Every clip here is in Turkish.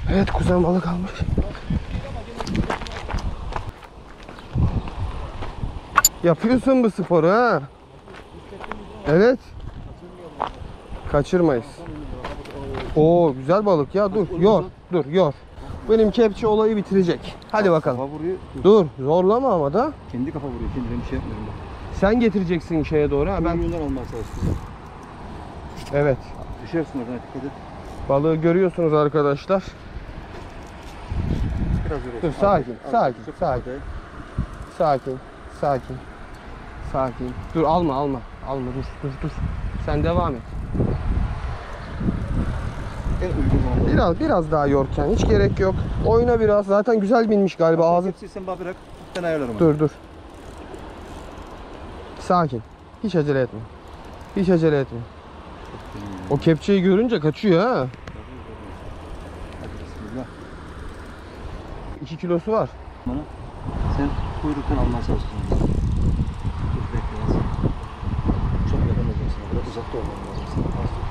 Evet, kuzen balık almış. Yapıyorsun bu sporu ha. Evet. Kaçırmayız. Oo, güzel balık ya. Dur, yor. Dur, yor. Benim kepçe olayı bitirecek. Hadi bakalım. Kafa vuruyor. Dur, zorlama ama da. Kendi kafa vuruyor. Kendi bir şey yapmıyorum ben. Sen getireceksin şeye doğru ha. Ben. Yundan olmazsa aslında. Evet. Düşersin oradan, dikkat et. Balığı görüyorsunuz arkadaşlar. Biraz öyle. Dur, sakin, sakin. Sakin. Dur, alma. Dur. Sen devam et. En uygun oldu. Biraz daha yorken hiç gerek yok. Oyna biraz. Zaten güzel binmiş galiba ağzı. Sen bana bırak. Ben ayarlarım. Dur. Sakin. Hiç acele etme. O kepçeyi görünce kaçıyor ha. Hadi bismillah. 2 kilosu var. Bana. Sen kuyruktan almaya çalışıyorsun. Dur, bekle biraz. Çok yakamayacaksın. Biraz uzakta olman lazım. Az dur.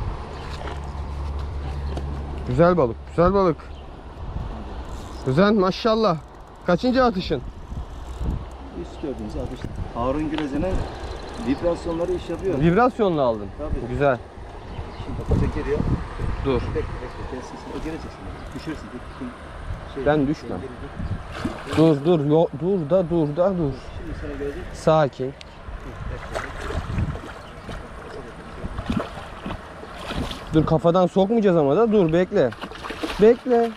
Güzel balık. Güzel, maşallah. Kaçıncı atışın? Üst gördüğünüz atış. Harun Gülezen'e vibrasyonları iş yapıyor. Vibrasyonla aldın. Tabii. Güzel. Şimdi bak geliyor. Dur. Bekle. Gelsin. O geleceksin. Düşersin. Ben düşmem. Dur. Dur da. Şimdi sana gelecek. Sakin. Dur, kafadan sokmayacağız ama da. Dur, bekle. Ben bekliyorum.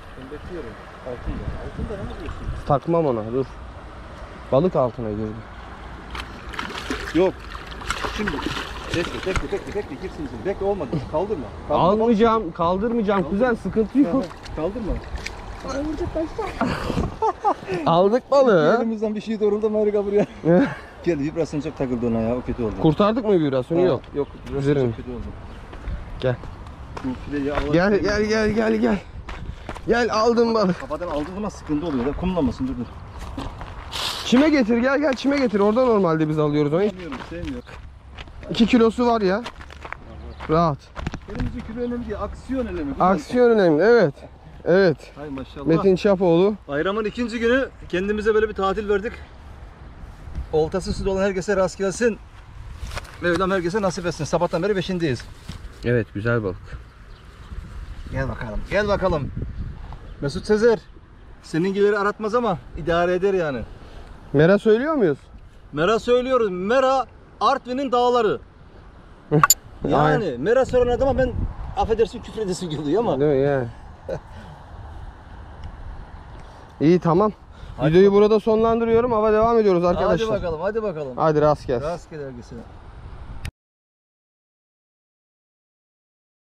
Altında ne yapıyorsun? Takmam ona, dur. Balık altına girdi. Yok. Şimdi bekle girsin içine. Bekle, olmadı. Kaldırma. Almayacağım, kaldırmayacağım kuzen, sıkıntı yok. Kaldırma. Aldık balığı. Elimizden bir şey doğruldu Amerika buraya. Gel, vibrasyon çok takıldı ona ya, o kötü oldu. Kurtardık mı vibrasyonu? Yok. Yok, vibrasyon Üzerim. çok kötü oldu. Gel. Bu fileyi Allah Gel. Gel, aldım balık. Kafadan aldığın zaman sıkıntı oluyor da kumlamasın, dur. Çime getir, gel çime getir. Orada normalde biz alıyoruz onu. Sevmiyorum. 2 kilosu var ya. Rahat. Elimizin kilo önemli değil, aksiyon önemli. Aksiyon önemli, evet. Hay maşallah. Metin Çapoğlu. Bayramın 2. günü kendimize böyle bir tatil verdik. Oltası suda olan herkese rast gelsin. Mevlam herkese nasip etsin. Sabahtan beri 5'indeyiz. Evet, güzel balık. Gel bakalım. Mesut Sezer. Seninkileri aratmaz ama idare eder yani. Mera söylüyor muyuz? Mera söylüyoruz. Mera Artvin'in dağları. Yani Aynen. Mera soran adama ben affedersin küfür edesim geliyor ama. Değil mi ya? İyi, tamam. Hadi Videoyu bakalım. burada sonlandırıyorum ama devam ediyoruz arkadaşlar. Hadi bakalım. Hadi rast gelsin. Rastgele herkese.